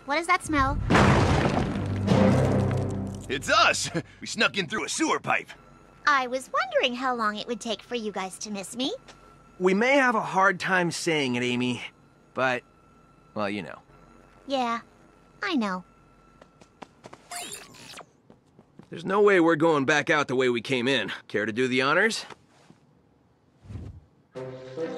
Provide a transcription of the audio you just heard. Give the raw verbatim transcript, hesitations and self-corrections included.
What does that smell? It's us! We snuck in through a sewer pipe. I was wondering how long it would take for you guys to miss me. We may have a hard time saying it, Amy, but, well, you know. Yeah, I know. There's no way we're going back out the way we came in. Care to do the honors?